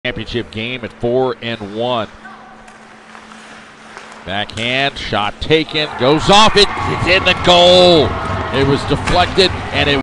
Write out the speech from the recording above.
championship game at 4-1. Backhand, shot taken, goes off, it's in the goal. It was deflected and it